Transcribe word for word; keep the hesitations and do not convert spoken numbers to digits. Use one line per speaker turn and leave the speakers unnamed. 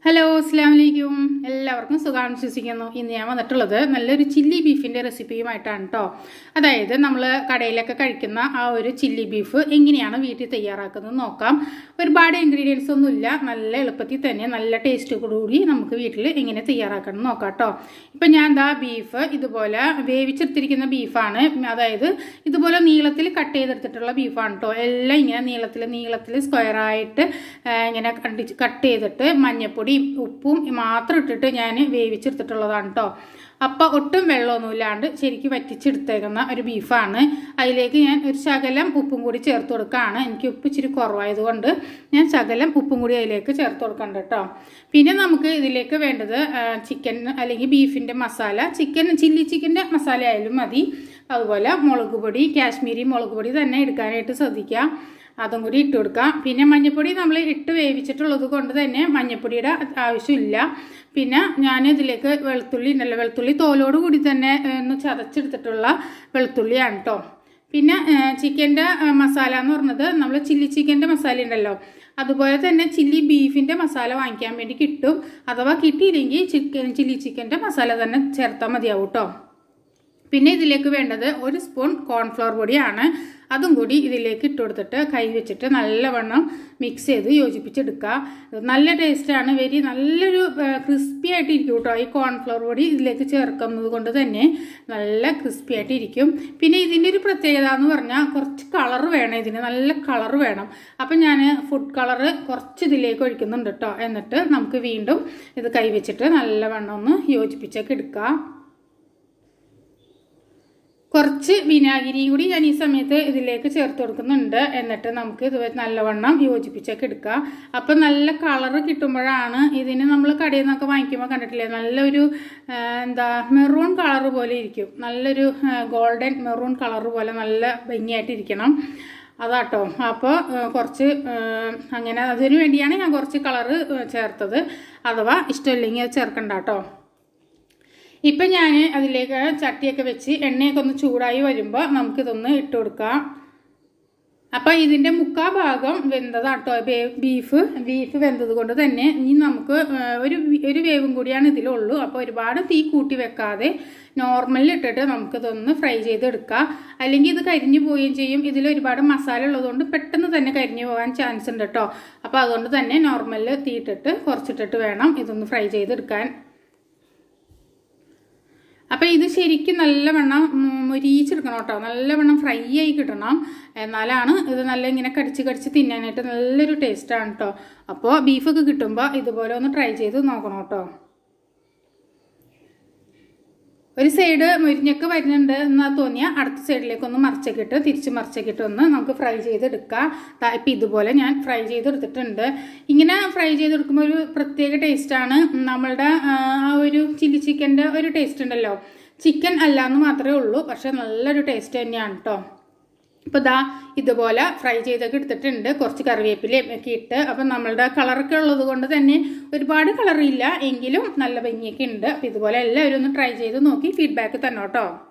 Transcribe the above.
Hello അസ്സലാമു അലൈക്കും എല്ലാവർക്കും സുഖാണ് വിശ്വസിക്കുന്നു. ഇന്ന് ഞാൻ വന്നിട്ടുള്ളത് നല്ലൊരു ചില്ലി ബീഫിൻ്റെ റെസിപ്പിയുമായിട്ടാണ് കേട്ടോ. അതായത് നമ്മൾ കടയിലൊക്കെ കഴിക്കുന്ന ആ ഒരു ചില്ലി ബീഫ് എങ്ങനെയാണ് വീട്ടിൽ തയ്യാറാക്കുന്നത് നോക്കാം. ഒരുപാട് ഇൻഗ്രീഡിയൻസ് ഒന്നുമില്ല, നല്ല എളുപ്പത്തിൽ തന്നെ നല്ല ടേസ്റ്റ് കൂടി നമുക്ക് വീട്ടിൽ എങ്ങനെ തയ്യാറാക്കണം നോക്കാം കേട്ടോ. ഇപ്പം ഞാൻ എന്താ ബീഫ് ഇതുപോലെ വേവിച്ചെടുത്തിരിക്കുന്ന ബീഫാണ്. അതായത് ഇതുപോലെ നീളത്തിൽ കട്ട് ചെയ്തെടുത്തിട്ടുള്ള ബീഫാണ് കേട്ടോ. എല്ലാം ഇങ്ങനെ നീളത്തിൽ നീളത്തിൽ സ്ക്വയറായിട്ട് ഇങ്ങനെ കട്ട് ചെയ്തിട്ട് മഞ്ഞപ്പൊടി ഉപ്പും മാത്രം ഇട്ടിട്ട് ഞാൻ വേവിച്ചെടുത്തിട്ടുള്ളതാണ് കേട്ടോ. അപ്പോൾ ഒട്ടും വെള്ളമൊന്നുമില്ലാണ്ട് ശരിക്കും വറ്റിച്ചെടുത്തേക്കുന്ന ഒരു ബീഫാണ്. അതിലേക്ക് ഞാൻ ഒരു ശകലം ഉപ്പും കൂടി ചേർത്ത് കൊടുക്കുകയാണ്. എനിക്ക് ഉപ്പ് ഇച്ചിരി കുറവായതുകൊണ്ട് ഞാൻ ശകലം ഉപ്പും കൂടി അതിലേക്ക് ചേർത്ത് കൊടുക്കണ്ട കേട്ടോ. പിന്നെ നമുക്ക് ഇതിലേക്ക് വേണ്ടത് ചിക്കൻ അല്ലെങ്കിൽ ബീഫിൻ്റെ മസാല, ചിക്കൻ ചില്ലി ചിക്കൻ്റെ മസാല ആയാലും മതി. അതുപോലെ മുളക് പൊടി, കാശ്മീരി മുളക് പൊടി തന്നെ എടുക്കാനായിട്ട് ശ്രദ്ധിക്കുക. അതും കൂടി ഇട്ട് കൊടുക്കാം. പിന്നെ മഞ്ഞൾപ്പൊടി നമ്മൾ ഇട്ട് വേവിച്ചിട്ടുള്ളത് കൊണ്ട് തന്നെ മഞ്ഞൾപ്പൊടിയുടെ ആവശ്യമില്ല. പിന്നെ ഞാൻ ഇതിലേക്ക് വെളുത്തുള്ളി ഉണ്ടല്ലോ, വെളുത്തുള്ളി തോലോട് കൂടി തന്നെ ഒന്ന് ചതച്ചെടുത്തിട്ടുള്ള വെളുത്തുള്ളിയാണ് കേട്ടോ. പിന്നെ ചിക്കൻ്റെ മസാല എന്ന് പറഞ്ഞത് നമ്മൾ ചില്ലി ചിക്കൻ്റെ മസാല ഉണ്ടല്ലോ, അതുപോലെ തന്നെ ചില്ലി ബീഫിൻ്റെ മസാല വാങ്ങിക്കാൻ വേണ്ടി കിട്ടും. അഥവാ കിട്ടിയില്ലെങ്കിൽ ചിക്കൻ ചില്ലി ചിക്കൻ്റെ മസാല തന്നെ ചേർത്താൽ മതിയാവും കേട്ടോ. പിന്നെ ഇതിലേക്ക് വേണ്ടത് ഒരു സ്പൂൺ കോൺഫ്ലവർ പൊടിയാണ്. അതും കൂടി ഇതിലേക്ക് ഇട്ട് കൊടുത്തിട്ട് കൈ വെച്ചിട്ട് നല്ലവണ്ണം മിക്സ് ചെയ്ത് യോജിപ്പിച്ചെടുക്കുക. നല്ല ടേസ്റ്റാണ്, വെരി നല്ലൊരു ക്രിസ്പി ആയിട്ട് ഇരിക്കും കേട്ടോ. ഈ കോൺഫ്ലവർ പൊടി ഇതിലേക്ക് ചേർക്കുന്നത് കൊണ്ട് തന്നെ നല്ല ക്രിസ്പി ആയിട്ട് ഇരിക്കും. പിന്നെ ഇതിൻ്റെ ഒരു പ്രത്യേകത എന്ന് പറഞ്ഞാൽ കുറച്ച് കളർ വേണം, ഇതിന് നല്ല കളർ വേണം. അപ്പം ഞാൻ ഫുഡ് കളറ് കുറച്ച് ഇതിലേക്ക് ഒഴിക്കുന്നുണ്ട് കേട്ടോ. എന്നിട്ട് നമുക്ക് വീണ്ടും ഇത് കൈ വെച്ചിട്ട് നല്ലവണ്ണം ഒന്ന് യോജിപ്പിച്ചൊക്കെ എടുക്കുക. കുറച്ച് വിനാഗിരിയും കൂടി ഞാൻ ഈ സമയത്ത് ഇതിലേക്ക് ചേർത്ത് കൊടുക്കുന്നുണ്ട്. എന്നിട്ട് നമുക്ക് ഇത് നല്ലവണ്ണം യോജിപ്പിച്ചൊക്കെ എടുക്കുക. അപ്പം നല്ല കളറ് കിട്ടുമ്പോഴാണ് ഇതിന് നമ്മൾ കടയിൽ നിന്നൊക്കെ വാങ്ങിക്കുമ്പോൾ കണ്ടിട്ടില്ലേ, നല്ലൊരു എന്താ മെറൂൺ കളറ് പോലെ ഇരിക്കും. നല്ലൊരു ഗോൾഡൻ മെറൂൺ കളറ് പോലെ നല്ല ഭംഗിയായിട്ടിരിക്കണം അതാട്ടോ. അപ്പോൾ കുറച്ച് അങ്ങനെ അതിനു വേണ്ടിയാണ് ഞാൻ കുറച്ച് കളറ് ചേർത്തത്. അഥവാ ഇഷ്ടമില്ലെങ്കിൽ അത് ചേർക്കണ്ട കേട്ടോ. ഇപ്പം ഞാൻ അതിലേക്ക് ചട്ടിയൊക്കെ വെച്ച് എണ്ണയൊക്കെ ഒന്ന് ചൂടായി വരുമ്പോൾ നമുക്കിതൊന്ന് ഇട്ട് കൊടുക്കാം. അപ്പം ഇതിൻ്റെ മുക്കാ ഭാഗം വെന്തതാട്ടോ ബീഫ് ബീഫ് വെന്തത് കൊണ്ട് തന്നെ ഇനി നമുക്ക് ഒരു ഒരു വേവും കൂടിയാണ് ഇതിലുള്ളൂ. അപ്പോൾ ഒരുപാട് തീ കൂട്ടി വെക്കാതെ നോർമലിൽ ഇട്ടിട്ട് നമുക്കിതൊന്ന് ഫ്രൈ ചെയ്തെടുക്കാം. അല്ലെങ്കിൽ ഇത് കരിഞ്ഞു പോവുകയും ചെയ്യും. ഇതിൽ ഒരുപാട് മസാല ഉള്ളതുകൊണ്ട് പെട്ടെന്ന് തന്നെ കരിഞ്ഞു പോകാൻ ചാൻസ് ഉണ്ട് കേട്ടോ. അപ്പോൾ അതുകൊണ്ട് തന്നെ നോർമലിൽ തീ ഇട്ടിട്ട് കുറച്ചിട്ടിട്ട് വേണം ഇതൊന്ന് ഫ്രൈ ചെയ്തെടുക്കാൻ. അപ്പം ഇത് ശരിക്കും നല്ലവണ്ണം മൊരിച്ചെടുക്കണം കേട്ടോ. നല്ലവണ്ണം ഫ്രൈ ആയി കിട്ടണം, എന്നാലാണ് ഇത് നല്ല ഇങ്ങനെ കടിച്ച് കടിച്ച് തിന്നാനായിട്ട് നല്ലൊരു ടേസ്റ്റാണ് കേട്ടോ. അപ്പോൾ ബീഫൊക്കെ കിട്ടുമ്പോൾ ഇതുപോലെ ഒന്ന് ട്രൈ ചെയ്ത് നോക്കണം കേട്ടോ. ഒരു സൈഡ് മുരിഞ്ഞൊക്കെ വരുന്നുണ്ട് എന്നാൽ തോന്നിയാൽ അടുത്ത സൈഡിലേക്ക് ഒന്ന് മറിച്ചൊക്കെ ഇട്ട് തിരിച്ച് മറിച്ചൊക്കെ ഇട്ട് ഒന്ന് നമുക്ക് ഫ്രൈ ചെയ്തെടുക്കാം. ഇപ്പം ഇതുപോലെ ഞാൻ ഫ്രൈ ചെയ്തെടുത്തിട്ടുണ്ട്. ഇങ്ങനെ ഫ്രൈ ചെയ്തെടുക്കുമ്പോൾ ഒരു പ്രത്യേക ടേസ്റ്റാണ്. നമ്മളുടെ ആ ഒരു ചില്ലി ചിക്കൻ്റെ ഒരു ടേസ്റ്റ് ഉണ്ടല്ലോ, ചിക്കൻ അല്ല എന്ന് മാത്രമേ ഉള്ളൂ, പക്ഷെ നല്ലൊരു ടേസ്റ്റ് തന്നെയാണ് കേട്ടോ. ഇപ്പോൾ ദാ ഇതുപോലെ ഫ്രൈ ചെയ്തൊക്കെ എടുത്തിട്ടുണ്ട്. കുറച്ച് കറിവേപ്പിലയും ഒക്കെ ഇട്ട്. അപ്പം നമ്മളുടെ കളറൊക്കെ ഉള്ളത് കൊണ്ട് തന്നെ ഒരുപാട് കളറില്ല എങ്കിലും നല്ല ഭംഗിയൊക്കെ ഉണ്ട്. അപ്പം ഇതുപോലെ എല്ലാവരും ഒന്ന് ട്രൈ ചെയ്ത് നോക്കി ഫീഡ്ബാക്ക് തന്നെ കേട്ടോ.